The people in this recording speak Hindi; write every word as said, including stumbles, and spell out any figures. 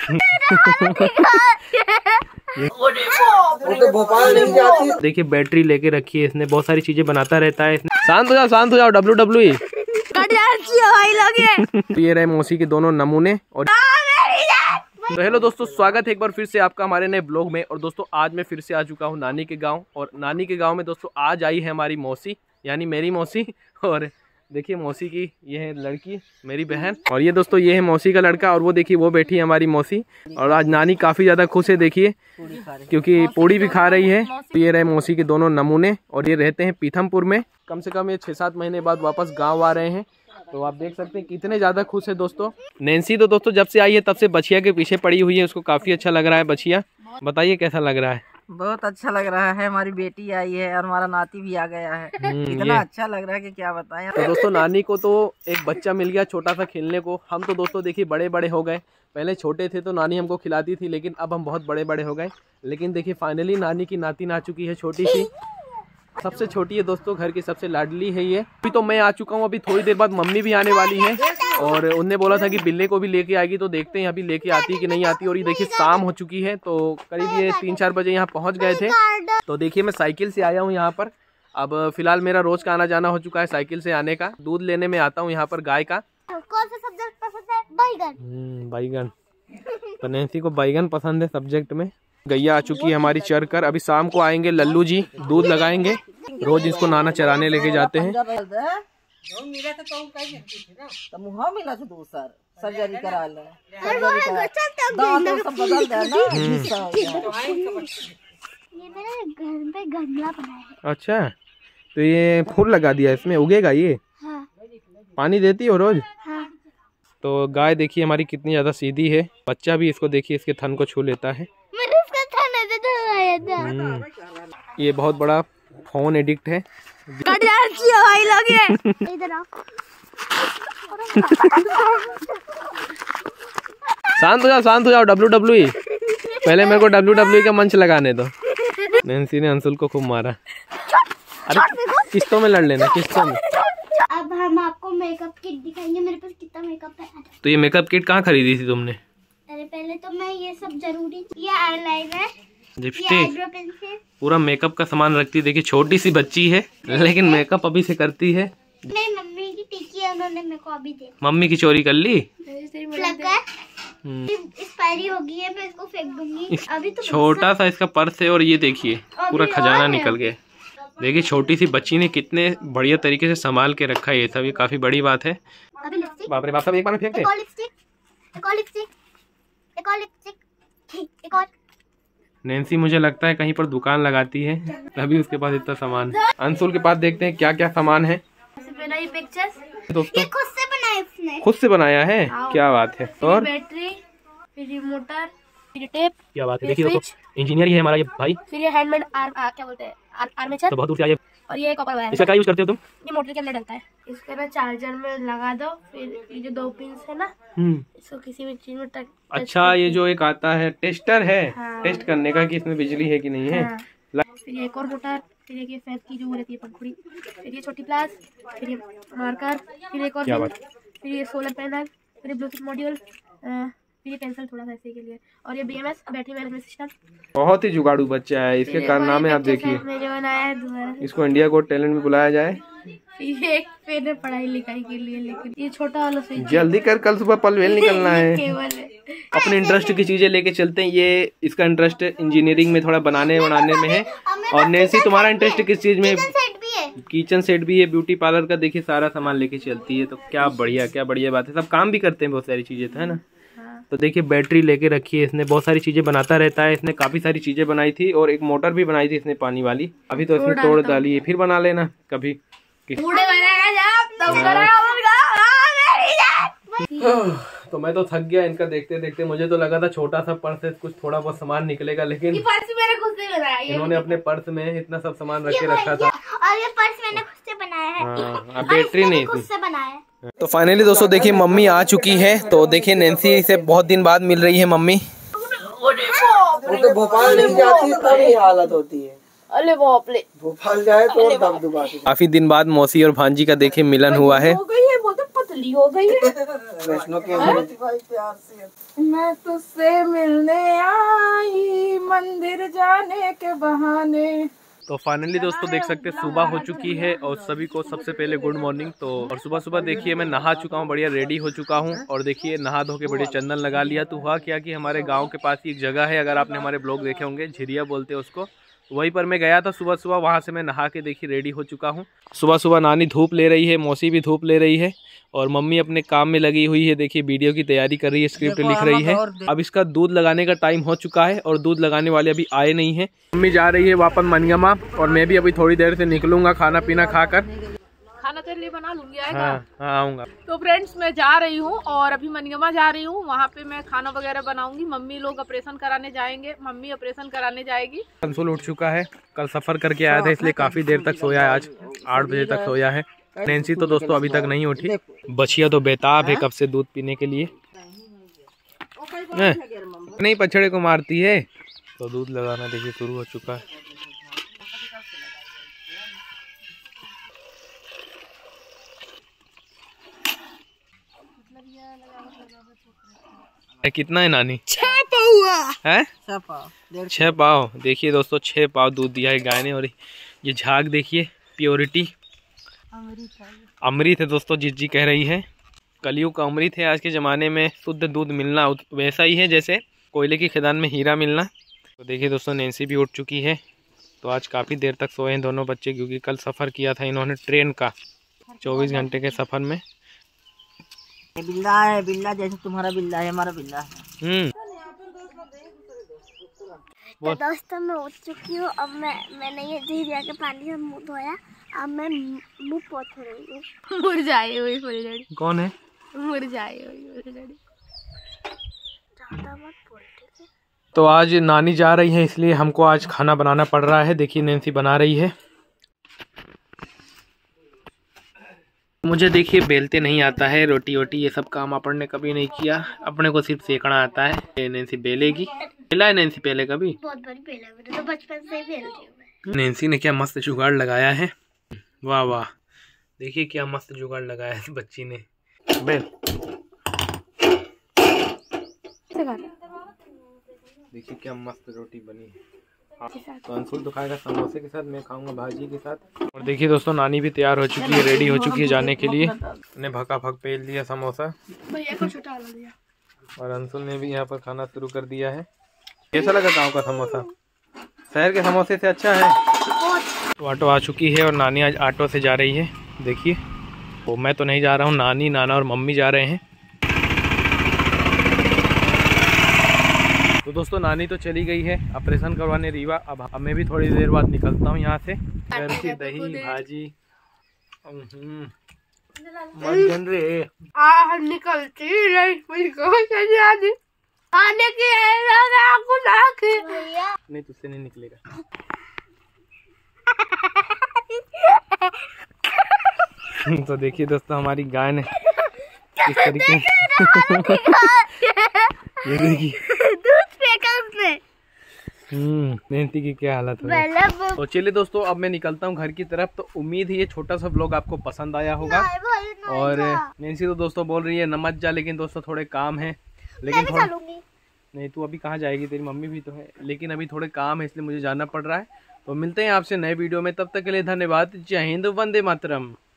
तो भोपाल नहीं जाती। देखिए बैटरी लेके रखी है इसने, बहुत सारी चीजें बनाता रहता है इसने। शांत हो जाओ शांत हो जाओ, डब्ल्यू डब्ल्यू ई। ये रहे मौसी के दोनों नमूने। और तो हेलो दोस्तों, स्वागत है एक बार फिर से आपका हमारे नए ब्लॉग में। और दोस्तों आज मैं फिर से आ चुका हूँ नानी के गांव। और नानी के गांव में दोस्तों आज आई है हमारी मौसी, यानी मेरी मौसी। और देखिए मौसी की ये है लड़की, मेरी बहन। और ये दोस्तों ये है मौसी का लड़का। और वो देखिए वो बैठी है हमारी मौसी। और आज नानी काफ़ी ज़्यादा खुश है देखिए, क्योंकि पूड़ी भी खा रही है। ये रहे मौसी के दोनों नमूने। और ये रहते हैं पीथमपुर में। कम से कम ये छः सात महीने बाद वापस गाँव आ रहे हैं। तो आप देख सकते हैं कितने ज़्यादा खुश है दोस्तों। नैन्सी तो दोस्तों जब से आई है तब से बछिया के पीछे पड़ी हुई है, उसको काफ़ी अच्छा लग रहा है बछिया। बताइए कैसा लग रहा है? बहुत अच्छा लग रहा है, हमारी बेटी आई है और हमारा नाती भी आ गया है। इतना अच्छा लग रहा है कि क्या बताएं। तो दोस्तों नानी को तो एक बच्चा मिल गया छोटा सा खेलने को। हम तो दोस्तों देखिए बड़े बड़े हो गए। पहले छोटे थे तो नानी हमको खिलाती थी, लेकिन अब हम बहुत बड़े बड़े हो गए। लेकिन देखिए फाइनली नानी की नातिन आ चुकी है, छोटी सी, सबसे छोटी है दोस्तों, घर की सबसे लाडली है ये। अभी तो मैं आ चुका हूँ, अभी थोड़ी देर बाद मम्मी भी आने वाली है। और उनने बोला था कि बिल्ले को भी लेके आएगी, तो देखते हैं अभी लेके आती है कि नहीं आती। और ये देखिए शाम हो चुकी है, तो करीब ये तीन चार बजे यहाँ पहुँच गए थे। तो देखिए मैं साइकिल से आया हूँ यहाँ पर। अब फिलहाल मेरा रोज का आना जाना हो चुका है साइकिल से आने का। दूध लेने में आता हूँ यहाँ पर गाय का। कौन सा सब्जेक्ट पसंद है? बैगन। बैगन तो नैन्सी को बैगन पसंद है सब्जेक्ट में। गैया आ चुकी है हमारी चर कर। अभी शाम को आएंगे लल्लू जी, दूध लगाएंगे। रोज इसको नाना चराने लेके जाते हैं। सर्जरी करा ले। ये मेरे घर पे गमला बना है। अच्छा तो ये फूल लगा दिया, इसमें उगेगा ये? हाँ। पानी देती हो रोज? हाँ। तो गाय देखिए हमारी कितनी ज्यादा सीधी है। बच्चा भी इसको देखिए इसके थन को छू लेता है। ये बहुत बड़ा फोन एडिक्ट है। शांत हो जाओ शांत हो जाओ, डब्ल्यू डब्ल्यू ई। पहले मेरे को डब्ल्यू डब्ल्यू ई का मंच लगाने दो। नैन्सी ने अंशुल को खूब मारा। अरे किस्तों में लड़ लेना, किस्तों में। अब हम आपको मेकअप किट दिखाएंगे। मेरे पास कितना मेकअप है। तो ये मेकअप किट कहाँ खरीदी थी तुमने? अरे पहले तो मैं ये सब जरूरी, ये आईलाइनर, लिपस्टिक, पूरा मेकअप का सामान रखती है। देखिए छोटी सी बच्ची है लेकिन मेकअप अभी से करती है। मेरी मम्मी की टिकी है, उन्होंने मेरे को अभी दी। मम्मी की चोरी कर ली। एक्सपायरी हो गई है, मैं इसको फेंक दूंगी। अभी तो छोटा सा इसका पर्स है। और ये देखिए पूरा खजाना निकल गया। देखिए छोटी सी बच्ची ने कितने बढ़िया तरीके से संभाल के रखा है ये सब, ये काफी बड़ी बात है। बाप रे बाप, सब एक बार में फेंक दे। एक और लिपस्टिक, एक और लिपस्टिक, एक और लिपस्टिक, एक और। नैन्सी मुझे लगता है कहीं पर दुकान लगाती है, तभी उसके पास इतना सामान है। अंशुल के पास देखते हैं क्या क्या सामान है। दोस्तों ये खुद से बनाया उसने, खुद से बनाया है, क्या बात है। और बैटरी, फिर मोटर, फिर टेप, क्या बात है। देखिए दोस्तों इंजीनियर ही है हमारा ये भाई। फिर ये हैंडमेड आर्म, क्या बोलते हैं, आर्मेचर। तो बहुत दूर से आए। और ये कॉपर वायर। इसका क्या यूज करते हो तुम? ये मोटर के अंदर डलता है। इसके बाद चार्जर में लगा दो। फिर ये जो दो पिन है ना, इसको किसी भी चीज में टच। अच्छा ये जो एक आता है टेस्टर है, हाँ। टेस्ट करने का कि इसमें बिजली है कि नहीं है। हाँ। फिर ये एक और मोटर, फिर ये फैब की जो रहती है पंखुड़ी, फिर ये छोटी प्लास, फिर ये मार्कर, फिर एक और, फिर ये सोलर पैनल, फिर ये ब्लूटूथ मॉड्यूल, फिर ये पेंसिल थोड़ा सा ऐसे के लिए, और ये बीएमएस बैटरी मैनेजमेंट सिस्टम। बहुत ही जुगाड़ू बच्चा है। इसके कारनामे आप देखिए। इसको इंडिया को टैलेंट में बुलाया जाए। ये एक पेन है पढ़ाई लिखाई के लिए, लेकिन ये छोटा वाला स्विच। जल्दी कर, कल सुबह पलवेल निकलना है। अपने इंटरेस्ट की चीजें लेके चलते हैं। ये इसका इंटरेस्ट इंजीनियरिंग में थोड़ा बनाने बनाने में है। और नैन्सी तुम्हारा इंटरेस्ट किस चीज में? किचन सेट भी है, ब्यूटी पार्लर का देखिए सारा सामान लेके चलती है। तो क्या बढ़िया क्या बढ़िया बात है। सब काम भी करते हैं बहुत सारी चीजें, तो है ना। तो देखिए बैटरी लेके रखी है इसने, बहुत सारी चीजें बनाता रहता है। इसने काफी सारी चीजें बनाई थी और एक मोटर भी बनाई थी इसने पानी वाली। अभी तो इसने तोड़ डाली है, फिर बना लेना कभी। तो मैं तो थक गया इनका देखते देखते। मुझे तो लगा था छोटा सा पर्स है, कुछ थोड़ा बहुत सामान निकलेगा, लेकिन इन्होंने अपने पर्स में इतना सब सामान रख के रखा था। और ये पर्स मैंने खुद से बनाया है। हाँ, बैटरी नहीं खुद से बनाया है। तो फाइनली दोस्तों देखिए मम्मी आ चुकी है। तो देखिए नैन्सी से बहुत दिन बाद मिल रही है मम्मी। वो तो भोपाल नहीं जाती तब ये हालत होती है। अरे बाप रे, भोपाल जाए तो दबदबा। काफी दिन बाद मौसी और भांजी का देखिए मिलन हुआ है। पतली हो गई है। वैष्णो के प्यार से मैं तुझसे मिलने आई मंदिर जाने के बहाने। तो फाइनली दोस्तों देख सकते हैं सुबह हो चुकी है और सभी को सबसे पहले गुड मॉर्निंग। तो और सुबह सुबह देखिए मैं नहा चुका हूँ, बढ़िया रेडी हो चुका हूँ और देखिए नहा धो के बढ़िया चंदन लगा लिया। तो हुआ क्या कि हमारे गांव के पास ही एक जगह है, अगर आपने हमारे ब्लॉग देखे होंगे, झिरिया बोलते हैं उसको, वहीं पर मैं गया था सुबह सुबह। वहाँ से मैं नहा के देखिए रेडी हो चुका हूँ। सुबह सुबह नानी धूप ले रही है, मौसी भी धूप ले रही है और मम्मी अपने काम में लगी हुई है। देखिए वीडियो की तैयारी कर रही है, स्क्रिप्ट लिख रही है। अब इसका दूध लगाने का टाइम हो चुका है और दूध लगाने वाले अभी आए नहीं है। मम्मी जा रही है वापस मनगमा और मैं भी अभी थोड़ी देर से निकलूंगा खाना पीना खाकर। खाना तेरे लिए बना लूंगी, आएगा? हाँ हाँ आऊंगा। तो फ्रेंड्स मैं जा रही हूँ और अभी मनगमा जा रही हूँ, वहाँ पे मैं खाना वगैरह बनाऊंगी। मम्मी लोग ऑपरेशन कराने जाएंगे, मम्मी ऑपरेशन कराने जाएगी। अंशुल उठ चुका है, कल सफर करके आया था इसलिए काफी देर तक सोया है, आज आठ बजे तक सोया है। नैन्सी तो दोस्तों अभी तक नहीं उठी, बचिया तो बेताब है कब से दूध पीने के लिए। नहीं पछड़े को मारती है। तो दूध लगाना देखिए शुरू हो चुका है। कितना है नानी? छह पाउआ है, छह पाव छह पाव। देखिए दोस्तों छह पाव दूध दिया है गाय ने और ये झाग देखिए, प्योरिटी अमृत है दोस्तों, जिज्जी कह रही है। कलयुग का अमृत है। आज के ज़माने में शुद्ध दूध मिलना वैसा ही है जैसे कोयले की खदान में हीरा मिलना। तो देखिए दोस्तों नैन्सी भी उठ चुकी है। तो आज काफ़ी देर तक सोए हैं दोनों बच्चे, क्योंकि कल सफ़र किया था इन्होंने ट्रेन का, चौबीस घंटे के सफ़र में। बिल्ला है, बिल्ला जैसे तुम्हारा बिल्ला है, हमारा बिल्ला है। हम्म तो दोस्तों मैं उठ चुकी हूँ। अब मैं मैंने ये झीरिया के पानी से मुँह धोया, अब मैं मुँह पोछ रही हूँ। मुरझाई हुई फुलझड़ी। कौन है? मुरझाई हुई फुलझड़ी। ज्यादा मत बोल, ठीक है? तो आज नानी जा रही है इसलिए हमको आज खाना बनाना पड़ रहा है। देखिए नैन्सी बना रही है। मुझे देखिए बेलते नहीं आता है, रोटी वोटी ये सब काम अपन ने कभी नहीं किया, अपने को सिर्फ सेकना आता है। नैन्सी बेलेगी। बेला है नैन्सी पहले कभी? बहुत बड़ी बेल है, मैंने तो बचपन से ही बेल रही हूँ। नैन्सी ने क्या मस्त जुगाड़ लगाया है, वाह वाह। देखिए क्या मस्त जुगाड़ लगाया है बच्ची ने। बेल देखिए क्या मस्त रोटी बनी है। तो अंशुल तो खाएगा समोसे के साथ, मैं खाऊंगा भाजी के साथ। और देखिए दोस्तों नानी भी तैयार हो चुकी है, रेडी हो चुकी है जाने के लिए। ने भका भक पेल दिया समोसा भैया को छुटा दिया और अंशुल ने भी यहाँ पर खाना शुरू कर दिया है। कैसा लगा गाँव का समोसा? शहर के समोसे से अच्छा है। तो ऑटो आ चुकी है और नानी आज ऑटो से जा रही है। देखिए वो मैं तो नहीं जा रहा हूँ, नानी नाना और मम्मी जा रहे हैं। तो दोस्तों नानी तो चली गई है ऑपरेशन करवाने रीवा। अब मैं भी थोड़ी देर बाद निकलता हूँ यहाँ से। घर की दही भाजी मन रे आ निकलती रही मुझको आने की नहीं, तुझसे नहीं निकलेगा। तो देखिए दोस्तों हमारी गाय ने किस तरीके ये देखिए हम्म नैन्सी की क्या हालत है। तो चलिए दोस्तों अब मैं निकलता हूँ घर की तरफ। तो उम्मीद है ये छोटा सा व्लॉग आपको पसंद आया होगा। और नैन्सी तो दोस्तों बोल रही है न मत जा, लेकिन दोस्तों थोड़े काम है। लेकिन थोड़ा नहीं, तू अभी कहाँ जाएगी, तेरी मम्मी भी तो है। लेकिन अभी थोड़े काम है इसलिए मुझे जाना पड़ रहा है। तो मिलते हैं आपसे नए वीडियो में, तब तक के लिए धन्यवाद। जय हिंद, वंदे मातरम।